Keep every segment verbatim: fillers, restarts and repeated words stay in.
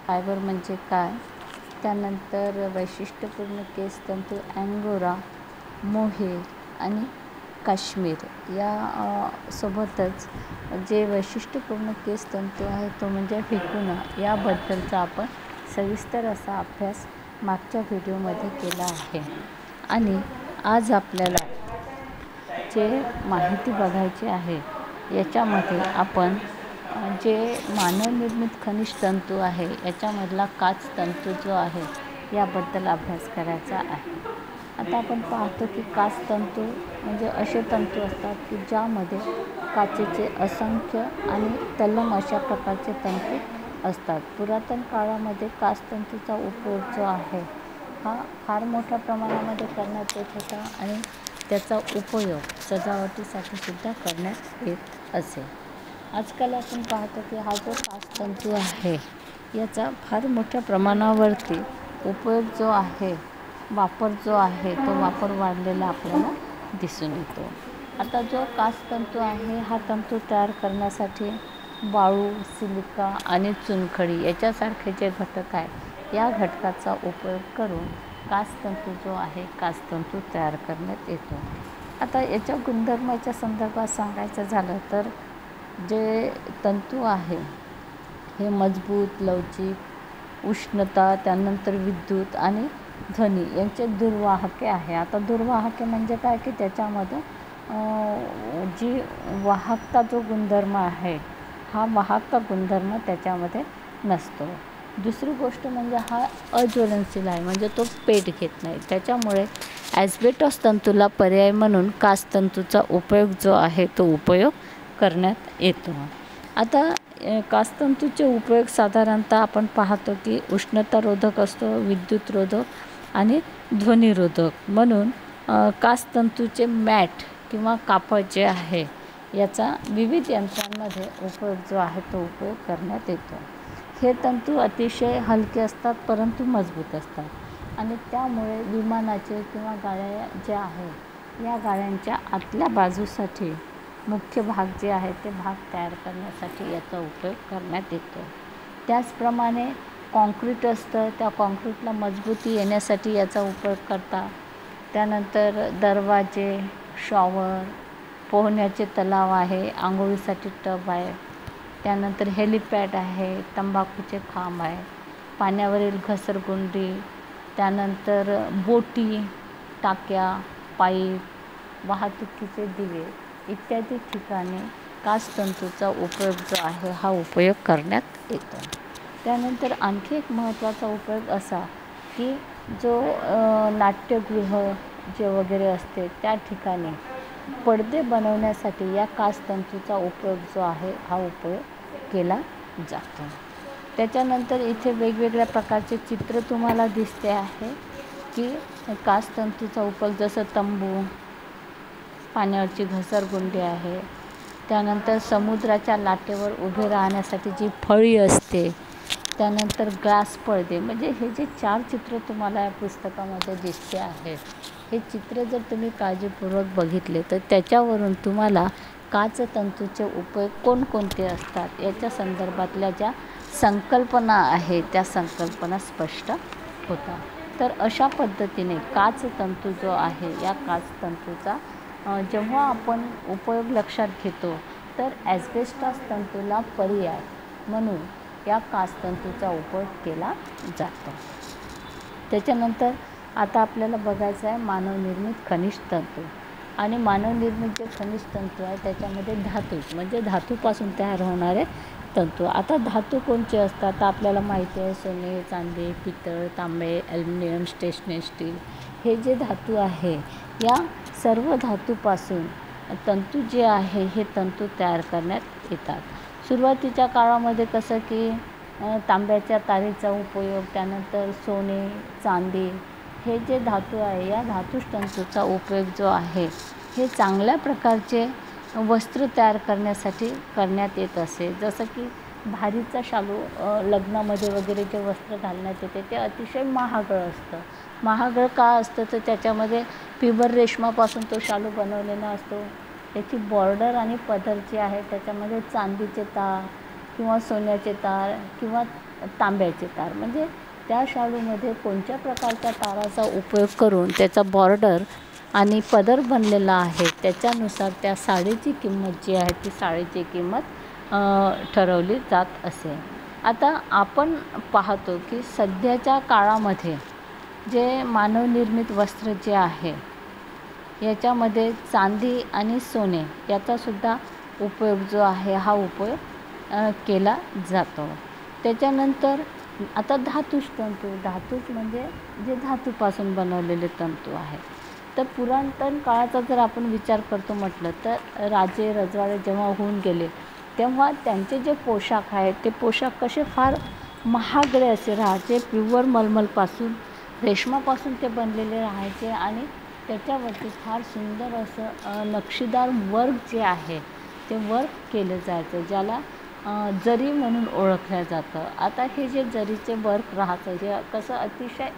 Fibre म्हणजे काय, त्यानंतर वैशिष्ट्यपूर्ण केस तंतू अँगोरा, मोहेर आणि काश्मीर या सोबतच जे वैशिष्ट्यपूर्ण केस तंतू आहे तो म्हणजे व्हिकुना, याबद्दलचा आपण सविस्तर असा अभ्यास मागच्या व्हिडिओमध्ये केला आहे. आणि आज आपल्याला जे माहिती बघायची आहे याच्यामध्ये आपण जे मानवनिर्मित खनिज तंतू आहे याच्यामधला काच तंतू जो आहे याबद्दल अभ्यास करायचा आहे. आता आपण पाहतो की काच तंतू म्हणजे असे तंतू असतात की ज्यामध्ये काचेचे असंख्य आणि तलम अशा प्रकारचे तंतू असतात. पुरातन काळामध्ये काच तंतूचा उपयोग जो आहे हा फार मोठ्या प्रमाणामध्ये करण्यात येत होता आणि त्याचा उपयोग सजावटीसाठी सुद्धा करण्यात येत असे. आजकाल आपण पाहतो की हा जो काच तंतू आहे याचा फार मोठ्या प्रमाणावरती उपयोग जो आहे, वापर जो आहे तो वापर वाढलेला आपल्याला दिसून येतो. आता जो काच तंतू आहे हा तंतू तयार करण्यासाठी वाळू, सिलिका आणि चुनखडी याच्यासारखे जे घटक आहे या घटकाचा उपयोग करून काच तंतू जो आहे काच तंतू तयार करण्यात येतो. आता याच्या गुणधर्माच्या संदर्भात सांगायचं झालं तर जे तंतू आहे हे मजबूत, लवचिक, उष्णता, त्यानंतर विद्युत आणि ध्वनी यांचे दुर्वाहके आहे. आता दुर्वाहके म्हणजे काय की त्याच्यामध्ये जी वाहकता जो गुणधर्म आहे हा वाहकता गुणधर्म त्याच्यामध्ये नसतो. दुसरी गोष्ट म्हणजे हा अज्वलनशील आहे, म्हणजे तो पेट घेत नाही. त्याच्यामुळे ॲस्बेस्टॉस तंतूला पर्याय म्हणून काच तंतूचा उपयोग जो आहे तो उपयोग करण्यात येतो. आता काच तंतूचे उपयोग साधारणतः आपण पाहतो की उष्णतारोधक असतो, विद्युतरोधक आणि ध्वनिरोधक म्हणून काच तंतूचे मॅट किंवा कापड जे आहे याचा विविध यंत्रांमध्ये उपयोग जो आहे तो उपयोग करण्यात येतो. हे तंतू अतिशय हलके असतात परंतु मजबूत असतात आणि त्यामुळे विमानाचे किंवा गाड्या ज्या आहे या गाड्यांच्या आतल्या बाजूसाठी मुख्य भाग जे आहे ते भाग तयार करण्यासाठी याचा उपयोग करण्यात येतो. त्याचप्रमाणे कॉन्क्रीट असतं, त्या कॉन्क्रीटला मजबूती येण्यासाठी याचा उपयोग करतात. त्यानंतर दरवाजे, शॉवर, पोहण्याचे तलाव आहे, आंघोळीसाठी टब आहे, त्यानंतर हेलिपॅड आहे, तंबाखूचे खांब आहे, पाण्यावरील घसरगुंडी, त्यानंतर बोटी, टाक्या, पाईप, वाहतुकीचे दिवे इत्यादी ठिकाणी काच तंतूचा उपयोग जो आहे हा उपयोग करण्यात येतो. त्यानंतर आणखी एक महत्त्वाचा उपयोग असा की जो नाट्यगृह जे वगैरे असते त्या ठिकाणी पडदे बनवण्यासाठी या काच तंतूचा उपयोग जो आहे हा उपयोग केला जातो. त्याच्यानंतर इथे वेगवेगळ्या प्रकारचे चित्र तुम्हाला दिसते आहे की काच तंतूचा उपयोग जसं तंबू, पाण्यावरची घसरगुंडी आहे, त्यानंतर समुद्राच्या लाटेवर उभे राहण्यासाठी जी फळी असते, त्यानंतर ग्लास पडदे, म्हणजे हे जे चार चित्र तुम्हाला या पुस्तकामध्ये दिसते आहेत हे चित्र जर तुम्ही काळजीपूर्वक बघितले तर त्याच्यावरून तुम्हाला काच तंतूचे उपयोग कोणकोणते असतात याच्या संदर्भातल्या ज्या संकल्पना आहेत त्या संकल्पना स्पष्ट होतात. तर अशा पद्धतीने काच तंतू जो आहे या काच तंतूचा जेव्हा आपण उपयोग लक्षात घेतो तर ॲस्बेस्टॉस तंतूला पर्याय म्हणून या काच तंतूचा उपयोग केला जातो. त्याच्यानंतर आता आपल्याला बघायचं आहे मानवनिर्मित खनिज तंतू. आणि मानवनिर्मित जे खनिज तंतू आहे त्याच्यामध्ये धातू म्हणजे धातूपासून तयार होणारे तंतू. आता धातू कोणते असतात तर आपल्याला माहिती आहे सोने, चांदी, पितळ, तांबे, ॲल्युमिनियम, स्टेनलेस स्टील हे जे धातू आहे या सर्व धातूपासून तंतू जे आहे हे तंतू तयार करण्यात येतात. सुरुवातीच्या काळामध्ये कसं की तांब्याच्या तारेचा उपयोग, त्यानंतर सोने, चांदी हे जे धातू आहे या धातू तंतूचा उपयोग जो आहे हे चांगल्या प्रकारचे वस्त्र तयार करण्यासाठी करण्यात येत असे. जसं की भारीचा शालू लग्नामध्ये वगैरे जे वस्त्र घालण्यात येते ते अतिशय महागडं असतं. महागडं का असतं तर त्याच्यामध्ये पिबर रेशमापासून तो शालू बनवलेला असतो. त्याची बॉर्डर आणि पदर जे आहे त्याच्यामध्ये चांदीचे तार किंवा सोन्याचे तार किंवा तांब्याचे तार, म्हणजे त्या शालूमध्ये कोणत्या प्रकारच्या ताराचा उपयोग करून त्याचा बॉर्डर आणि पदर बनलेला आहे त्याच्यानुसार त्या साडीची किंमत जी आहे ती साडीची किंमत ठरवली जात असे. आता आपण पाहतो की सध्याच्या काळामध्ये जे मानवनिर्मित वस्त्र जे आहे याच्यामध्ये चांदी आणि सोने याचासुद्धा उपयोग जो आहे हा उपयोग केला जातो. त्याच्यानंतर आता धातूष तंतू, धातूष म्हणजे जे धातूपासून बनवलेले तंतू आहे. तर पुरातन काळाचा जर आपण विचार करतो म्हटलं तर राजे रजवाडे जेव्हा होऊन गेले तेव्हा त्यांचे जे पोशाख आहेत ते पोशाख कसे फार महागडे असे राहायचे. प्युअर मलमलपासून रेशमापासून ते बनलेले राहायचे आणि त्याच्यावरती फार सुंदर असं नक्षीदार वर्क जे आहे ते वर्क केलं जायचं, ज्याला जरी म्हणून ओळखलं जातं. आता हे जे जरीचे वर्क राहतं जे कसं अतिशय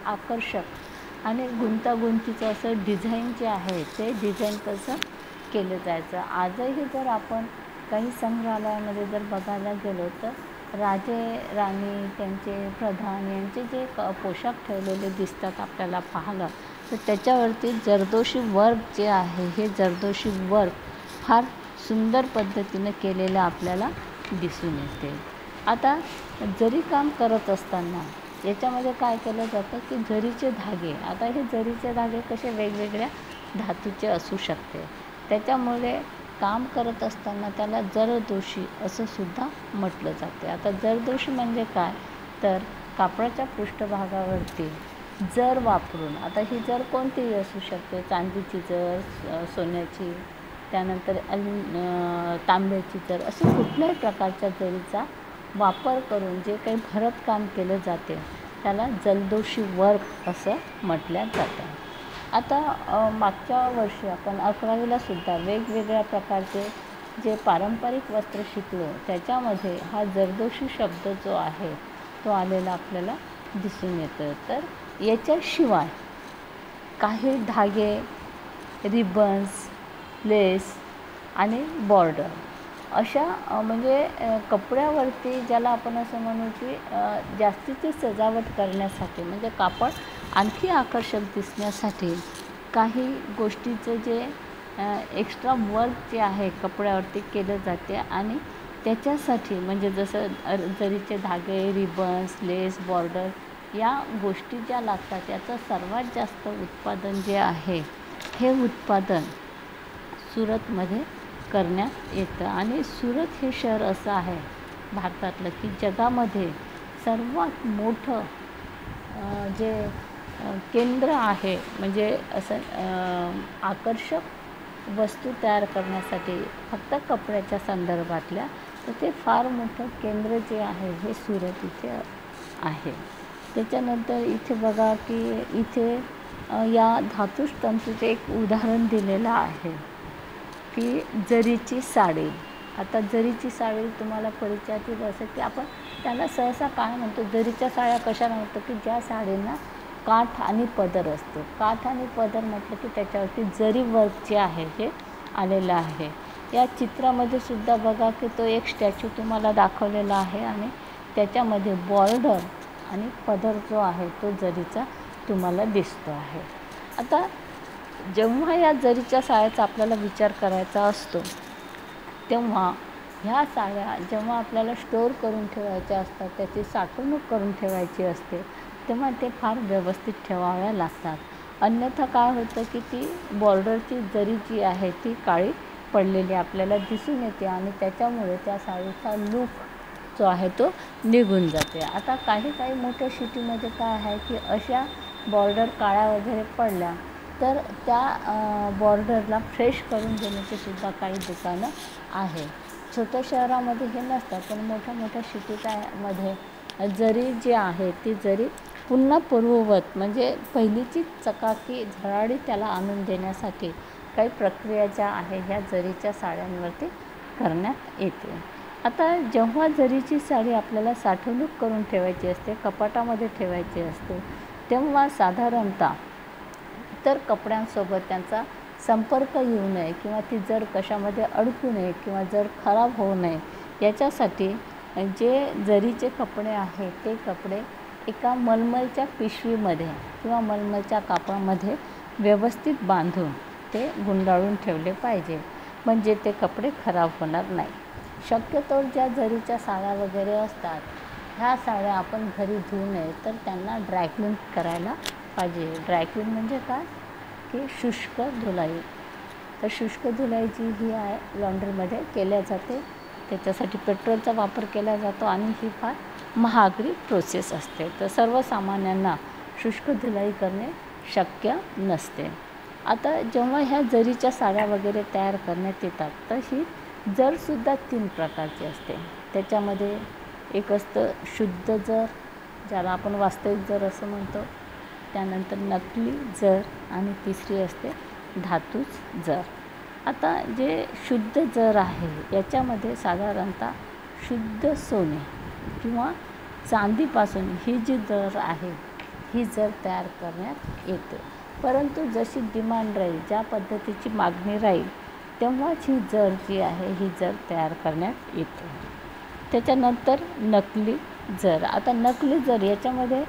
आकर्षक आणि गुंतागुंतीचं असं डिझाईन जे आहे ते डिझाईन कसं केलं जायचं. आजही जर आपण काही संग्रहालयामध्ये जर बघायला गेलो तर राजे राणी त्यांचे प्रधान यांचे जे क पोशाख ठेवलेले दिसतात आपल्याला पाहायला, तर त्याच्यावरती जरदोशी वर्क जे आहे हे जरदोशी वर्क फार सुंदर पद्धतीनं केलेलं आपल्याला दिसून येते. आता जरी काम करत असताना याच्यामध्ये काय केलं जातं की जरीचे धागे, आता हे जरीचे धागे कसे वेगवेगळ्या धातूचे असू शकते, त्याच्यामुळे काम करत असताना त्याला जरदोशी असं सुद्धा म्हटलं जाते. आता जरदोशी म्हणजे काय तर कापडाच्या पृष्ठभागावरती जर वापरून, आता ही जर कोणतीही असू शकते, चांदीची जर, सोन्याची, त्यानंतर अल तांब्याची जर, असे कुठल्याही प्रकारच्या जरीचा वापर करून जे काही भरतकाम केलं जाते त्याला जरदोशी वर्क असं म्हटलं जातं. आता मागच्या वर्षी आपण अकरावीला सुद्धा वेगवेगळ्या प्रकारचे जे पारंपरिक वस्त्र शिकलो त्याच्यामध्ये हा जरदोशी शब्द जो आहे तो आलेला आपल्याला दिसून येतो. तर याच्याशिवाय काही धागे, रिबन्स, लेस आणि बॉर्डर अशा म्हणजे कपड्यावरती ज्याला आपण असं म्हणू की जास्तीची सजावट करण्यासाठी म्हणजे कापड आणखी आकर्षक दिसण्यासाठी काही गोष्टीचं जे एक्स्ट्रा वर्क जे आहे कपड्यावरती केलं जाते आणि त्याच्यासाठी म्हणजे जसं जरीचे धागे, रिबन्स, लेस, बॉर्डर या गोष्टी ज्या लागतात याचं सर्वात जास्त उत्पादन जे आहे हे उत्पादन सुरतमध्ये करण्यात येतं. आणि सुरत हे शहर असं आहे भारतातलं की जगामध्ये सर्वात मोठं जे केंद्र आहे म्हणजे असं आकर्षक वस्तू तयार करण्यासाठी फक्त कपड्याच्या संदर्भातल्या, तर ते फार मोठं केंद्र जे आहे हे सुरत इथे आहे. त्याच्यानंतर इथे बघा की इथे या धातूष तंतूचे एक उदाहरण दिलेलं आहे की जरीची साडी. आता जरीची साडी तुम्हाला परिचयातील असेल की आपण त्याला सहसा काय म्हणतो, जरीच्या साड्या कशाला म्हणतो की ज्या साडींना काठ आणि पदर असतो. काठ आणि पदर म्हटलं की त्याच्यावरती जरी वर्क जे आहे हे आलेलं आहे. या चित्रामध्ये सुद्धा बघा की तो एक स्टॅच्यू तुम्हाला दाखवलेला आहे आणि त्याच्यामध्ये बॉर्डर आणि पदर जो आहे तो जरीचा तुम्हाला दिसतो आहे. आता जेव्हा या जरीच्या साड्याचा आपल्याला विचार करायचा असतो तेव्हा ह्या साड्या जेव्हा आपल्याला स्टोअर करून ठेवायच्या असतात, त्याची साठवणूक करून ठेवायची असते, तेव्हा ते फार व्यवस्थित ठेवाव्या लागतात. अन्यथा काय होतं की ती बॉर्डरची जरी जी आहे ती काळी पडलेली आपल्याला दिसून येते आणि त्याच्यामुळे त्या साडीचा लूक जो आहे तो निघून जाते. आता काही काही मोठ्या सिटीमध्ये काय आहे की अशा बॉर्डर काळ्या वगैरे पडल्या तर त्या बॉर्डरला फ्रेश करून देण्याची सुद्धा काही दुकानं आहे. छोट्या शहरामध्ये हे नसतात, पण मोठ्या मोठ्या सिटीमध्ये जरी जी आहे ती जरी पुन्हा पूर्ववत म्हणजे पहिलीची चकाकी झळाळी त्याला आणून देण्यासाठी काही प्रक्रिया ज्या आहे ह्या जरीच्या साड्यांवरती करण्यात येते. आता जेव्हा जरीची साडी आपल्याला साठवणूक करून ठेवायची असते, कपाटामध्ये ठेवायची असते, तेव्हा साधारणतः तर कपड्यांसोबत त्यांचा संपर्क येऊ नये किंवा ती जर कशामध्ये अडकू नये किंवा जर खराब होऊ नये याच्यासाठी जे जरीचे कपडे आहेत ते कपडे एका मलमलच्या पिशवीमध्ये किंवा मलमलच्या कापडामध्ये व्यवस्थित बांधून ते गुंडाळून ठेवले पाहिजे, म्हणजे ते कपडे खराब होणार नाही. शक्यतो ज्या जरीच्या साड्या वगैरे असतात ह्या साड्या आपण घरी धुवू नये, तर त्यांना ड्रायक्लीन करायला पाहिजे. ड्रायक्लीन म्हणजे काय की शुष्क धुलाई. तर शुष्क धुलाई जी ही आहे लॉन्ड्रीमध्ये केल्या जाते, त्याच्यासाठी पेट्रोलचा वापर केला जातो आणि ही फार महागडी प्रोसेस असते. तर सर्वसामान्यांना शुष्क धुलाई करणे शक्य नसते. आता जेव्हा ह्या जरीच्या साड्या वगैरे तयार करण्यात येतात तर ही जरसुद्धा तीन प्रकारची असते. त्याच्यामध्ये एक असतं शुद्ध जर, ज्याला आपण वास्तविक जर असं म्हणतो, त्यानंतर नकली जर आणि तिसरी असते धातूच जर. आता जे शुद्ध जर आहे याच्यामध्ये साधारणतः शुद्ध सोने किंवा चांदीपासून ही जी जर आहे ही जर तयार करण्यात येते. परंतु जशी डिमांड राहील, ज्या पद्धतीची मागणी राहील, तेव्हाच ही जर जी आहे ही जर तयार करण्यात येते. त्याच्यानंतर नकली जर. आता नकली जर याच्यामध्ये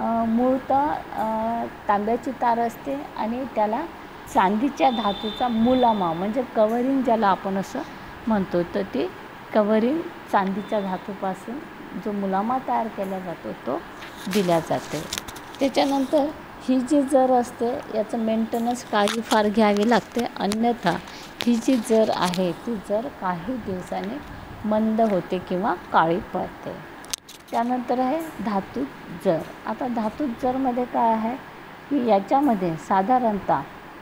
मूळतः तांब्याची तार असते आणि त्याला चांदीच्या धातूचा मुलामा म्हणजे कवरिंग ज्याला आपण असं म्हणतो, तर ती कवरिंग चांदीच्या धातूपासून जो मुलामा तयार केला जातो तो दिला जाते. त्याच्यानंतर ही जी जर असते याचं मेंटेनन्स काळजी फार घ्यावी लागते, अन्यथा ही जी जर आहे ती जर काही दिवसांनी मंद होते किंवा काळी पडते. त्यानंतर आहे धातू जर. आता धातू जरमध्ये काय आहे की याच्यामध्ये साधारणतः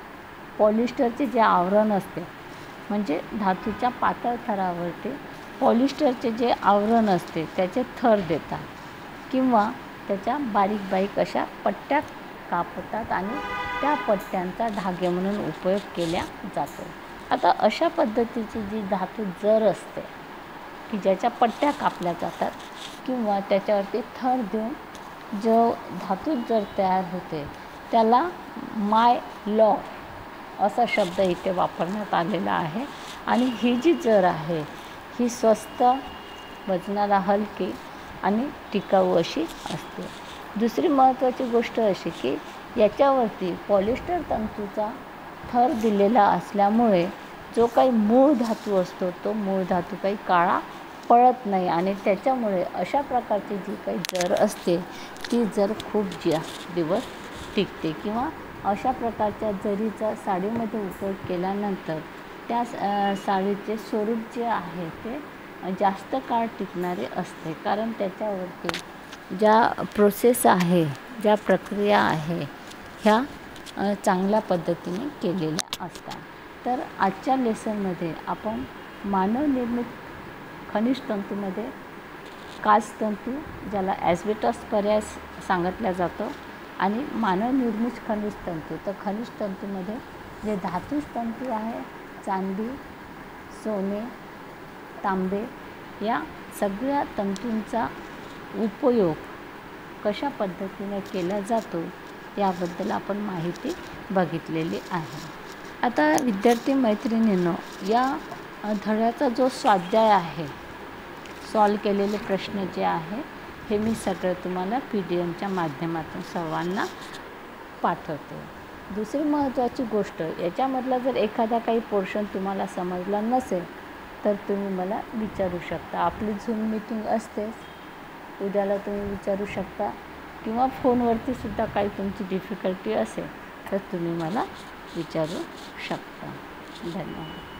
पॉलिस्टरचे जे आवरण असते, म्हणजे धातूच्या पातळ थरावरती पॉलिस्टरचे जे आवरण असते त्याचे थर देतात किंवा त्याच्या बारीक बारीक अशा पट्ट्या कापतात आणि त्या पट्ट्यांचा धागे म्हणून उपयोग केला जातो. आता अशा पद्धतीची जी धातू जर असते की ज्याच्या पट्ट्या कापल्या जातात किंवा त्याच्यावरती थर देऊन जो धातू जर तयार होते त्याला माय लॉ असा शब्द इथे वापरण्यात आलेला आहे. आणि ही जी जर आहे ही स्वस्त, वजनाला हलकी आणि टिकाऊ अशी असते. दुसरी महत्त्वाची गोष्ट अशी की याच्यावरती पॉलिस्टर तंतूचा थर दिलेला असल्यामुळे जो काही मूळ धातू असतो तो मूळ धातू काही काळा पडत नाही आणि त्याच्यामुळे अशा प्रकारची जी काही जर असते ती जर खूप जा दिवस टिकते किंवा अशा प्रकारच्या जरीचा साडीमध्ये उपयोग केल्यानंतर त्या साडीचे स्वरूप जे आहे ते जास्त काळ टिकणारे असते, कारण त्याच्यावरती ज्या प्रोसेस आहे, ज्या प्रक्रिया आहे ह्या चांगल्या पद्धतीने केलेल्या असतात. तर आजच्या लेसनमध्ये आपण मानवनिर्मित खनिज तंतूमध्ये काच तंतू, ज्याला ॲस्बेस्टॉस पर्याय सांगितला जातो, आणि मानवनिर्मित खनिज तंतू. तर खनिज तंतूमध्ये जे धातूज तंतू आहे, चांदी, सोने, तांबे या सगळ्या तंतूंचा उपयोग कशा पद्धतीने केला जातो याबद्दल आपण माहिती बघितलेली आहे. आता विद्यार्थी मैत्रिणींनो, या धड्याचा जो स्वाध्याय आहे, सॉल्व केलेले प्रश्न जे आहे हे मी सगळं तुम्हाला पी डी एमच्या माध्यमातून सर्वांना पाठवते. दुसरी महत्त्वाची गोष्ट, याच्यामधला जर एखादा काही पोर्शन तुम्हाला समजला नसेल तर तुम्ही मला विचारू शकता. आपली झूम मीटिंग असतेच, उद्याला तुम्ही विचारू शकता किंवा फोनवरती सुद्धा काही तुमची डिफिकल्टी असेल तर तुम्ही मला विचारू शकता. धन्यवाद.